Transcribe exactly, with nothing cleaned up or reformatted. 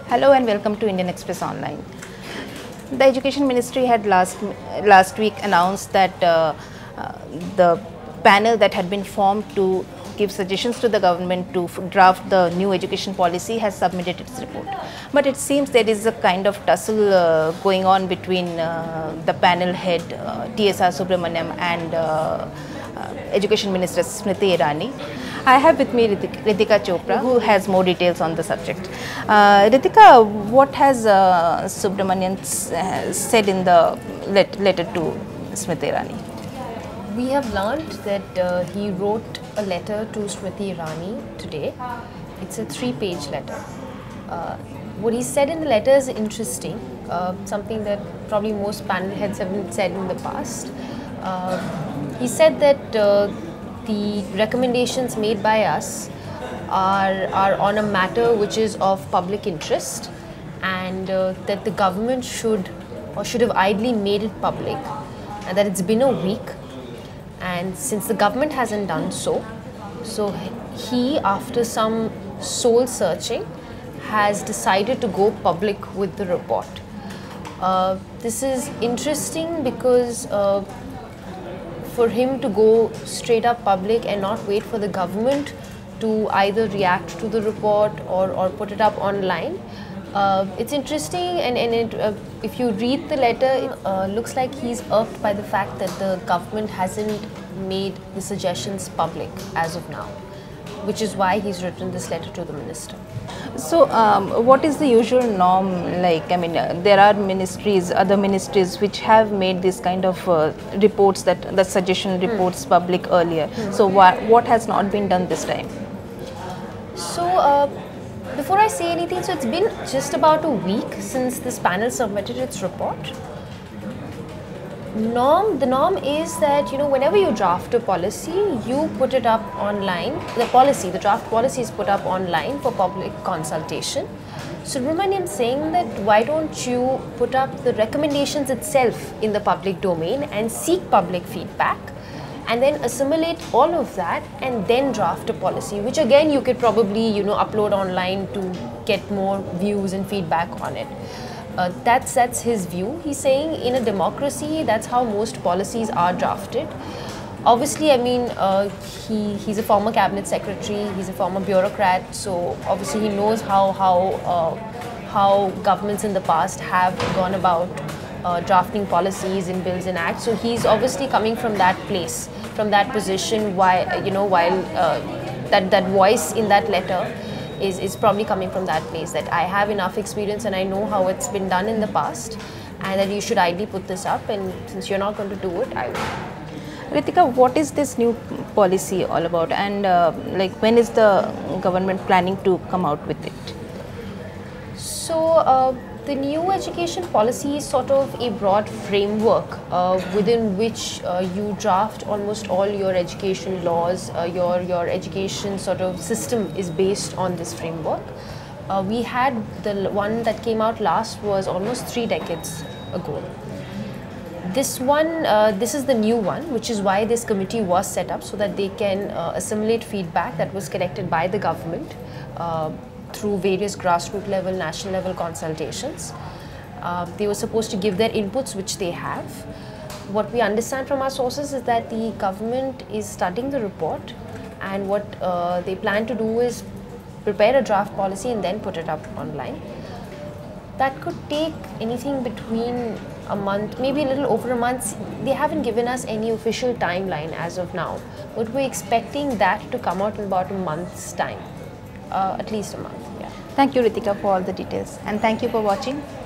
Hello and welcome to Indian Express Online. The Education Ministry had last last week announced that uh, uh, the panel that had been formed to give suggestions to the government to draft the new education policy has submitted its report. But it seems there is a kind of tussle uh, going on between uh, the panel head uh, T S R Subramaniam and uh, uh, Education Minister Smriti Irani. I have with me Ritika Chopra, who has more details on the subject. Uh, Ritika, what has uh, Subramanian said in the let letter to Smriti Irani? We have learned that uh, he wrote a letter to Smriti Irani today. It's a three-page letter. Uh, what he said in the letter is interesting, uh, something that probably most panel heads have said in the past. Uh, he said that uh, the recommendations made by us are, are on a matter which is of public interest, and uh, that the government should or should have ideally made it public, and that it's been a week, and since the government hasn't done so, so he, after some soul searching, has decided to go public with the report. Uh, this is interesting because uh, for him to go straight up public and not wait for the government to either react to the report or, or put it up online. Uh, it's interesting, and, and it, uh, if you read the letter, it uh, looks like he's irked by the fact that the government hasn't made the suggestions public as of now, which is why he's written this letter to the minister. So, um, what is the usual norm like? I mean, uh, there are ministries, other ministries which have made this kind of uh, reports, that the suggestion reports hmm. public earlier. Hmm. So, wha what has not been done this time? So, uh, before I say anything, so it's been just about a week since this panel submitted its report. Norm, the norm is that, you know, whenever you draft a policy, you put it up online. The policy, the draft policy is put up online for public consultation. Subramaniam saying that why don't you put up the recommendations itself in the public domain and seek public feedback, and then assimilate all of that and then draft a policy, which again you could probably, you know, upload online to get more views and feedback on it. Uh, that's, that's his view. He's saying in a democracy, that's how most policies are drafted. Obviously, I mean, uh, he, he's a former cabinet secretary, he's a former bureaucrat, so obviously he knows how, how, uh, how governments in the past have gone about uh, drafting policies in bills and acts. So he's obviously coming from that place, from that position, while, you know, while uh, that, that voice in that letter Is, is probably coming from that place, that I have enough experience and I know how it's been done in the past, and that you should ideally put this up, and since you're not going to do it, I will. Ritika, what is this new policy all about, and uh, like when is the government planning to come out with it? So uh, the new education policy is sort of a broad framework uh, within which uh, you draft almost all your education laws. Uh, your, your education sort of system is based on this framework. Uh, we had the one that came out last was almost three decades ago. This one, uh, this is the new one, which is why this committee was set up, so that they can uh, assimilate feedback that was collected by the government uh, through various grassroots level, national level consultations. Uh, they were supposed to give their inputs, which they have. What we understand from our sources is that the government is studying the report, and what uh, they plan to do is prepare a draft policy and then put it up online. That could take anything between a month, maybe a little over a month. They haven't given us any official timeline as of now, but we're expecting that to come out in about a month's time. Uh, at least a month, yeah. Thank you, Ritika, for all the details, and thank you for watching.